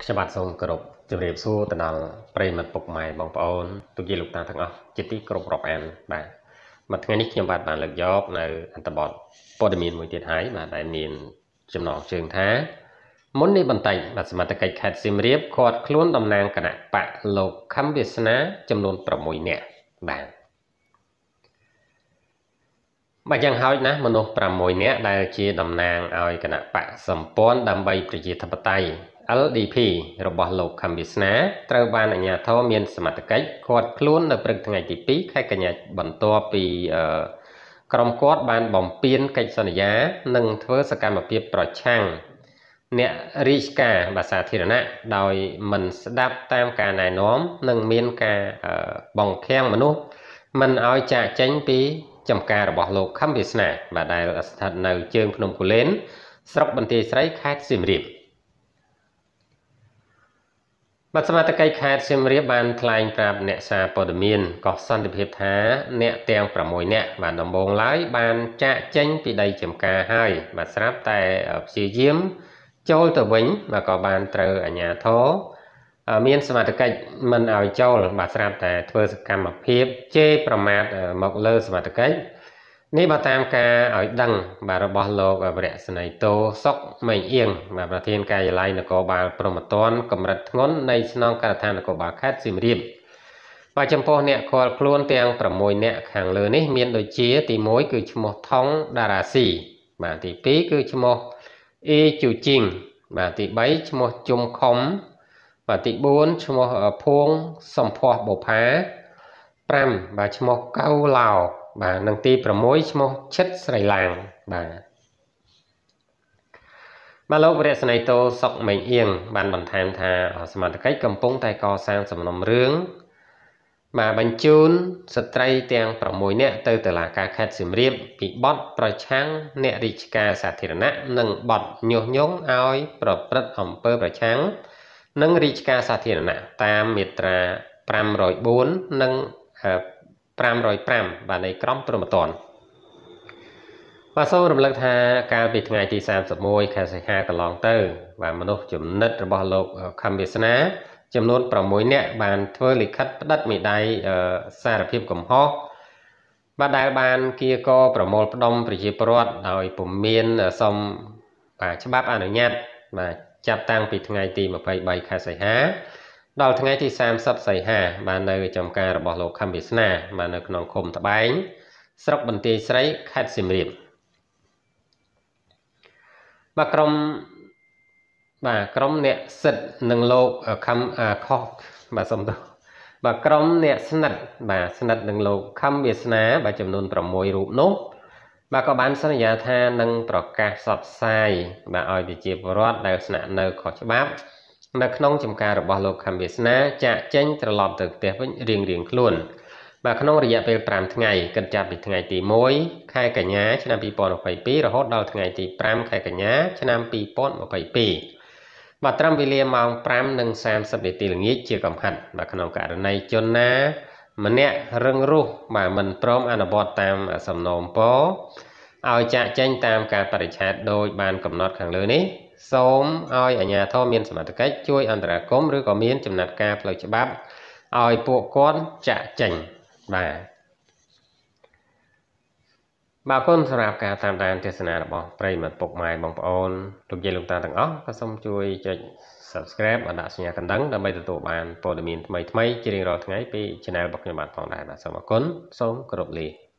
Các bạn xong cột chụp đẹp số tận nào prey mặt bọc mày bằng phone tôi ghi lục ta thằng chỉ tí cột rọc an bạn mặt ngay nít nhầm bạn lực job này anh ta bỏ podemin mùi tiệt hái mà đại miền chấm nọ trường thá muốn đi bàn tay mà xem mặt cái khát sim riệp quạt luôn đầm nang cả nè bạn lục khăm việt ná chấm nônប្រមួយអ្នកបាទបើយ៉ាងហើយណាមនុស្ស6នាក់ដែលជាតំណាងឲ្យគណៈបកសម្ព័ន្ធដើម្បីប្រជាធិបតេយ្យ LDP របស់លោកខំវាសនាត្រូវបានអាជ្ញាធរមានសមត្ថកិច្ចឃាត់ខ្លួននៅព្រឹកថ្ងៃទី2ខែកញ្ញាបន្ទាប់ពីក្រុមគាត់បានបំពេញកិច្ចសន្យានិងធ្វើសកម្មភាពប្រឆាំងអ្នករាជការភាសាធារណៈដោយមិនស្ដាប់តាមការណែនាំនិងមានការបង្ខាំងមនុស្សមិនឲ្យចាកចេញពីចំការរបស់លោកខំវាសនាបាទដែលស្ថិតនៅជើងភ្នំគូលែនស្រុកបន្ទាយស្រីខេត្តសៀមរាបបាទសមាជិកខេត្តសៀមរាបបានថ្លែងប្រាប់អ្នកសារព័ត៌មានកោះសន្តិភាពថាអ្នកទាំង6នាក់បានដំបងឡើយបានចាកចេញពីដីចំការហើយបាទស្រាប់តែព្យាយាមចូលទៅវិញបាទក៏បានត្រូវអាជ្ញាធរមានសមត្ថកិច្ចមិនឲ្យចូលបាទស្រាប់តែធ្វើសកម្មភាពជេរប្រមាថមកលើសមត្ថកិច្ចនេះបើតាមការឲ្យដឹងបាទរបស់លោកវរៈស្នីតូសុកមេងអៀងបាទប្រធានការិយាល័យនគរបាលព្រហ្មទណ្ឌកម្រិតធ្ងន់នៃស្នងការដ្ឋាននគរបាលខេត្តសៀមរាបបាទចំពោះអ្នកឃាល់ខ្លួនទាំង6នាក់ខាងលើនេះមានដូចជាទី1គឺឈ្មោះថងដារ៉ាស៊ីបាទទី2គឺឈ្មោះអេជូជីងបាទទី3ឈ្មោះជុំខុំបាទទី4ឈ្មោះភួងសំភ័សបុផា5បាទឈ្មោះកៅឡោបាទនិងទី6ឈ្មោះឈិតស្រីឡាងបាទលោកវរៈស្នីតូសុកមេងអៀងបានបន្ថែមថាសមាជិកកំពុងតែកសាងសំណុំរឿងបាទបញ្ជូនស្ត្រីទាំង6នាក់ទៅតុលាការខេត្តសៀមរាបពីបទប្រឆាំងអ្នករាជការសាធារណៈនិងបទញុះញង់ឲ្យប្រព្រឹត្តអំពើប្រឆាំងនិងរាជការសាធារណៈតាមមាត្រា504និង505បាទនៃក្រមព្រហ្មទណ្ឌបាទសូមរំលឹកថាកាលពីថ្ងៃទី31ខែសីហាកន្លងទៅបាទមនុស្សចំណិតរបស់លោកខំវាសនាចំនួន6នាក់បានធ្វើលិខិតផ្តិតមេដាយសារភាពកំហុសបាទដែលបានគៀកប្រមូលផ្ដុំប្រជាពលរដ្ឋដោយពុំមានសមបាទច្បាប់អនុញ្ញាតបាទចាប់តាំងពីថ្ងៃទី23ខែសីហាដល់ថ្ងៃទី30សីហាបាននៅចំការរបស់លោកខំវាសនាបាទនៅក្នុងឃុំត្បែងស្រុកបន្ទាយស្រីខេត្តសៀមរាបបាទក្រុមអ្នកសិទ្ធិនិងលោកខំខុសបាទសុំទោសបាទក្រុមអ្នកស្និទ្ធនឹងលោកខំវាសនាបាទចំនួន6រូបនោះបាទក៏បានសន្យាថានឹងប្រកាសផ្សព្វផ្សាយបាទឲ្យប្រជាពលរដ្ឋដែលស្នាក់នៅខុសច្បាប់នៅក្នុងចំការរបស់លោកខំវាសនាចាកចេញត្រឡប់ទៅផ្ទះវិញរៀងៗខ្លួនបាទក្នុងរយៈពេល5ថ្ងៃគិតចាប់ពីថ្ងៃទី1ខែកញ្ញាឆ្នាំ2022រហូតដល់ថ្ងៃទី5ខែកញ្ញាឆ្នាំ2022បាទត្រឹមវេលាម៉ោង 5:30 នាទីល្ងាចជាកំហិតបាទក្នុងករណីជនណាម្នាក់រឹងរូសបាទមិនព្រមអនុវត្តតាមសំណូមពរឲ្យចាកចេញតាមការបរិច្ឆេទដោយបានកំណត់ខាងលើនេះសូមឲ្យអាជ្ញាធរមានសមត្ថកិច្ចជួយអន្តរាគមន៍ឬក៏មានចំណាត់ការផ្លូវច្បាប់ឲ្យពួកគាត់ចាកចេញបាទអរគុណសម្រាប់ការតាមដានទស្សនារបស់ប្រិយមិត្តពុកម៉ែបងប្អូនលោកយាយលោកតាទាំងអស់ក៏សូមជួយចុច Subscribe vàដាក់សញ្ញាកណ្ដឹងដើម្បីទទួលបានព័ត៌មានថ្មីៗជារៀងរាល់ថ្ងៃពី Channel របស់ខ្ញុំបាទផងដែរបាទសូមអរគុណសូមគោរពលា